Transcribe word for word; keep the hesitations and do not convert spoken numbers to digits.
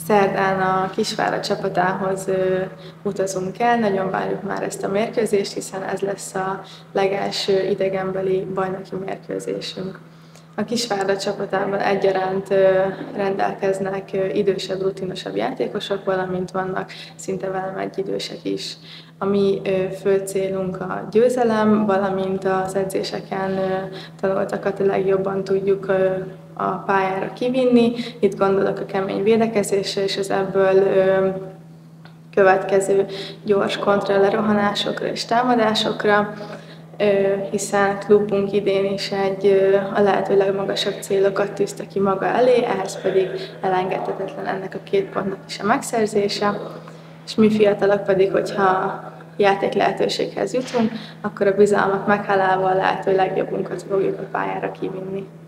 Szerdán a Kisvárda csapatához utazunk el, nagyon várjuk már ezt a mérkőzést, hiszen ez lesz a legelső idegenbeli bajnoki mérkőzésünk. A Kisvárda csapatában egyaránt rendelkeznek idősebb, rutinosabb játékosok, valamint vannak szinte velem egyidősek is. A mi fő célunk a győzelem, valamint az edzéseken tanultakat a legjobban tudjuk a pályára kivinni. Itt gondolok a kemény védekezésre és az ebből következő gyors kontralerohanásokra és támadásokra, hiszen klubunk idén is egy a lehető legmagasabb célokat tűzte ki maga elé, ehhez pedig elengedhetetlen ennek a két pontnak is a megszerzése. És mi fiatalok pedig, hogyha játék lehetőséghez jutunk, akkor a bizalmat meghálálva a lehető legjobbunkat fogjuk a pályára kivinni.